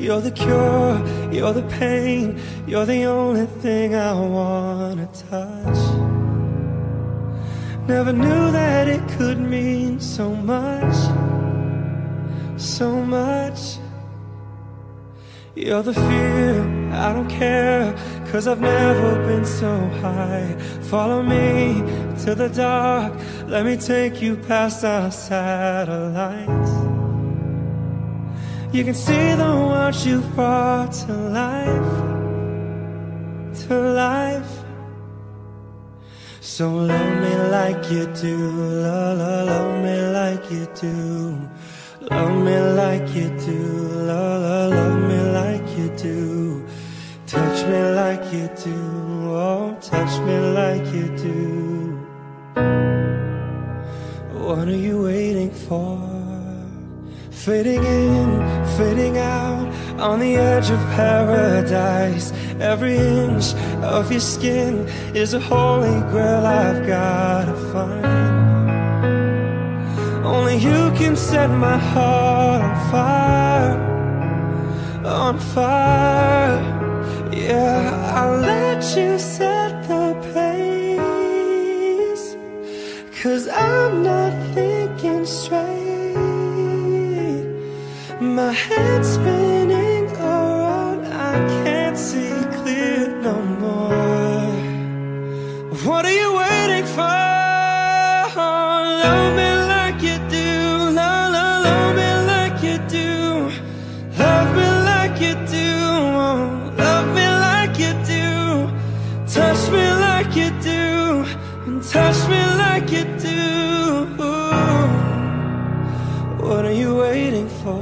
You're the cure, you're the pain, you're the only thing I wanna touch. Never knew that it could mean so much, so much. You're the fear, I don't care, 'cause I've never been so high. Follow me to the dark, let me take you past our satellites. You can see the world you've brought to life, to life. So love me like you do, love me like you do. Love me like you do, love me like you do. Touch me like you do, oh, touch me like you do. What are you waiting for? Fading in, fading out, on the edge of paradise. Every inch of your skin is a holy grail I've gotta find. Only you can set my heart on fire, on fire. Yeah, I'll let you set the pace, 'cause I'm not thinking straight. My head's spinning around, I can't see clear no more. What are you waiting for? Love me like you do, love me like you do. Love me like you do, oh, love me like you do. Touch me like you do, and touch me like you do. What are you waiting for?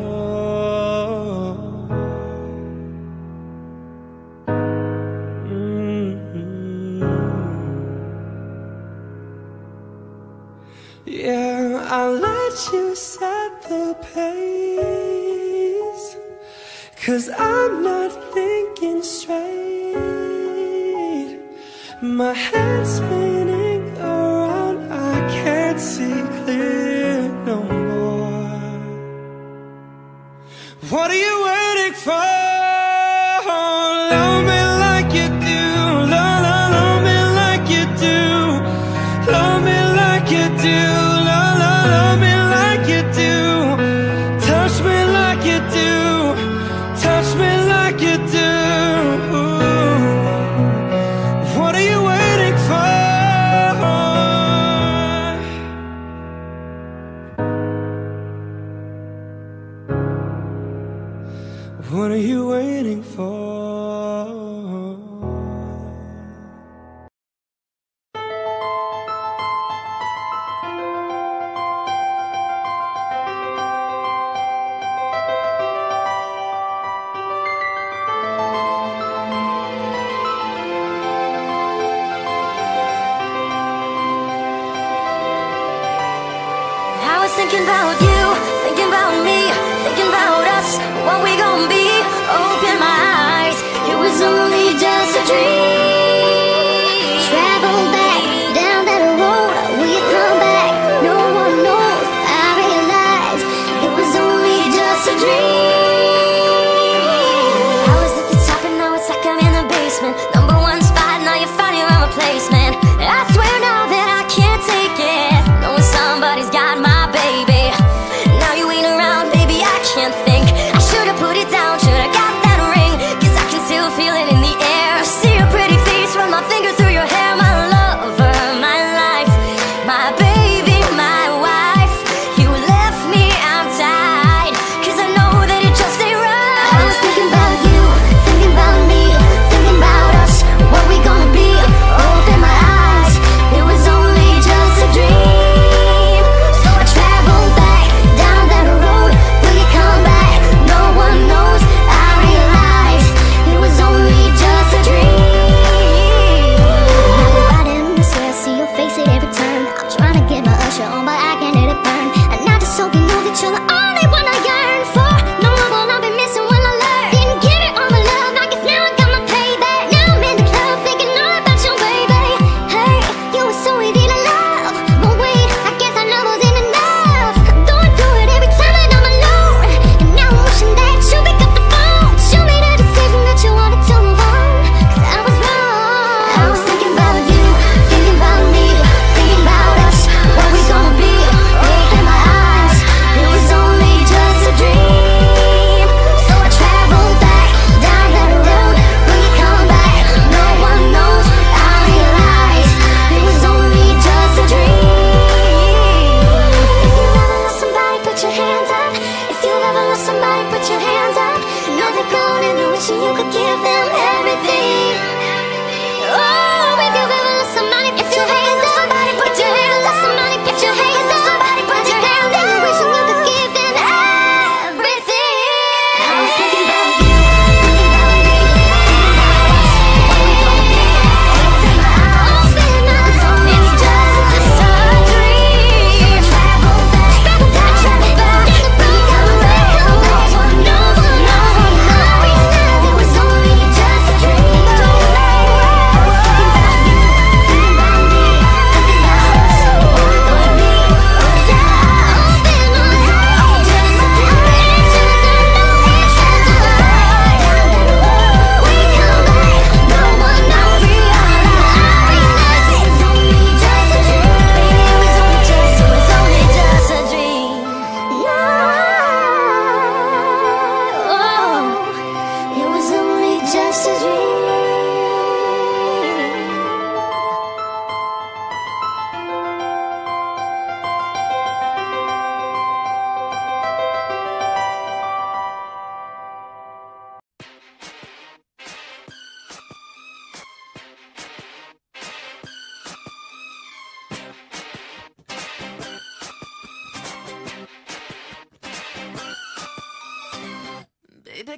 Yeah, I'll let you set the pace, 'cause I'm not thinking straight. My head's spinning around, I can't see clear no more. What are you waiting for? Love me like you do, love me like you do. Love me like you do, love me like you do. Touch me like you do, touch me like you do. What are you waiting for? What are you waiting for? Thinking about you, thinking about me, thinking about us, what we gon' be. Open my eyes, it was only just a dream. Travel back down that road, will you come back? No one knows, I realize it was only just a dream. I was at the top and now it's like I'm in the basement. Number one spot, now you're finding my replacement. I swear now that I can't take it, knowing somebody's got my baby.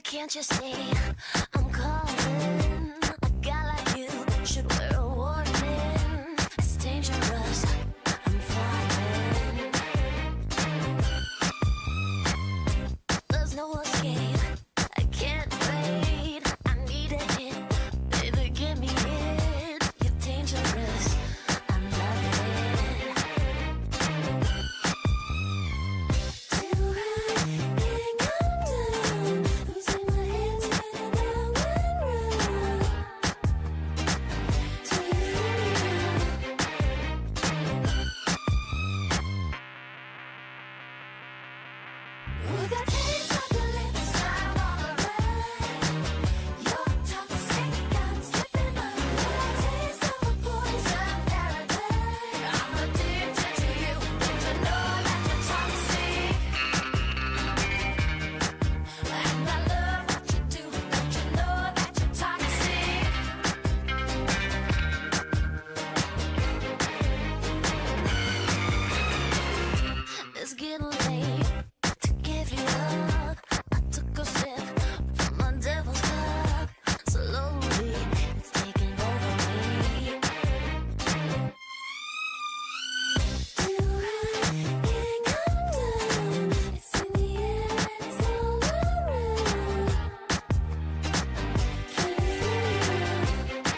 Can't you see I'm calling? A guy like you should wear a warning. It's dangerous, I'm falling. There's no escape, I can't wait. I need a hit, baby, give me it. You're dangerous, I'm loving it. Till I can't come down, losing my head, spinning round and round. Till you feel me now. With a taste of your lips, I'm on a ride. You're toxic, I'm slipping under. A taste of a poison paradise. I'm addicted to you. Don't you know that you're toxic? And I love what you do. Don't you know that you're toxic? It's getting late to give you up. I took a sip from my devil's cup. Slowly, it's taking over me. Till I can't come down. It's in the air and it's all around. Can you feel it?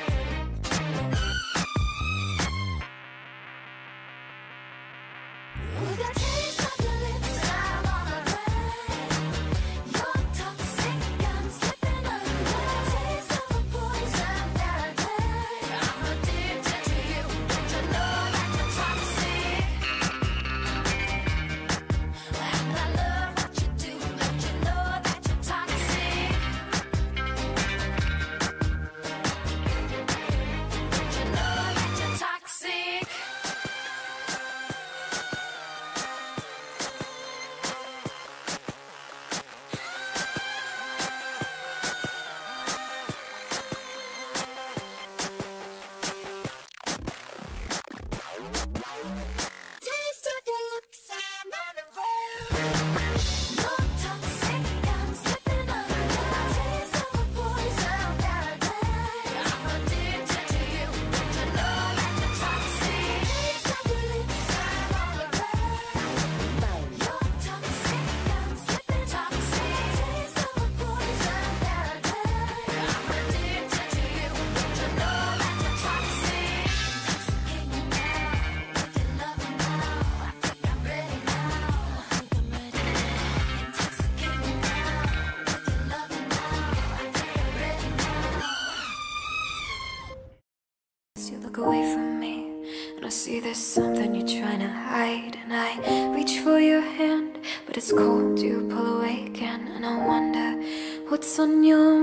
With a taste of your lips, I'm on a ride. You're toxic, I'm slipping under. A taste of a poison paradise. I'm addicted to you. Don't you know that you're toxic? And I love what you do. Don't you know that you're toxic? Don't you know that you're toxic? Taste of your lips, I'm on a roll. You're toxic, I'm slipping under. A taste of a poison paradise. I'm addicted to you. Don't you know that you're toxic? Taste of your lips, I'm on a roll. You're toxic, I'm slipping toxic. Taste of a poison paradise. I'm addicted to you. Don't you know that you're toxic? Intoxicate me now with your loving now. I think I'm ready now. I think I'm ready now. Intoxicate me now with your loving now. I think I'm ready now. As you look away from me, and I see there's something you're trying to hide, and I reach for your hand, but it's cold. You pull away again, and I wonder what's on your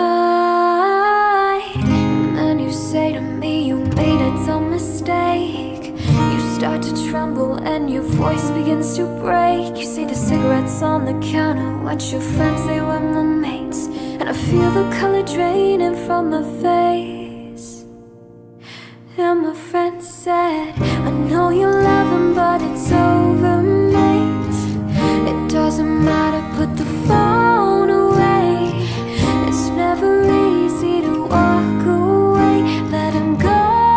mind. And then you say to me you made a dumb mistake. You start to tremble and your voice begins to break. You see the cigarettes on the counter, what your friends say were my mates, and I feel the color draining from my face. And my friend said, I know you love him, but it's over, mate. It doesn't matter, put the phone away. It's never easy to walk away. Let him go,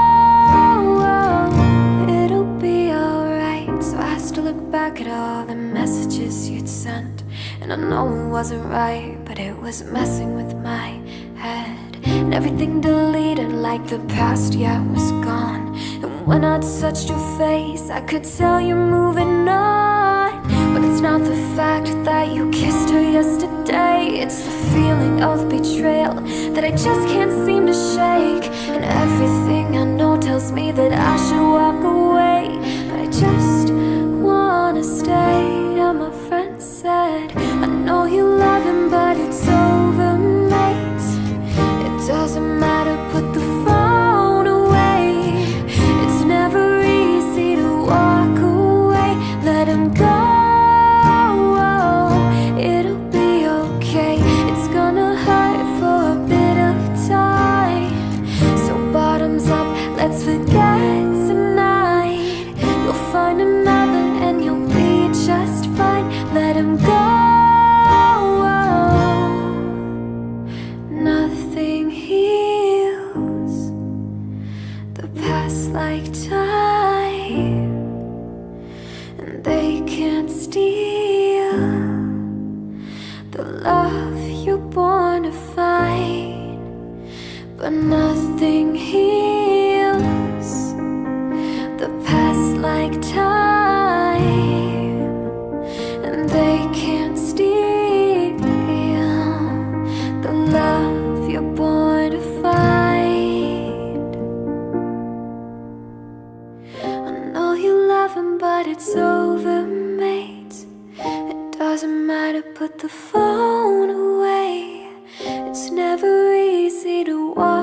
it'll be alright. So I has to look back at all the messages you'd sent, and I know it wasn't right, but it was messing with my head. And everything deleted like the past, yeah, it was gone. And when I touched your face, I could tell you're moving on. But it's not the fact that you kissed her yesterday. It's the feeling of betrayal that I just can't seem to shake. And everything I know tells me that I should walk away, but I just wanna stay. And my friend said, I know you love him, but it's over, mate. It doesn't matter, put the phone away. It's never easy to walk away. Let him go, it'll be okay. It's gonna hurt for a bit of time. So bottoms up, let's forget tonight. like time, and they can't steal the love you're born to find. But nothing heals the past like time, and they can't steal the love you're born to find. I know you love him, but it's over, mate. It doesn't matter, put the phone away. It's never easy to walk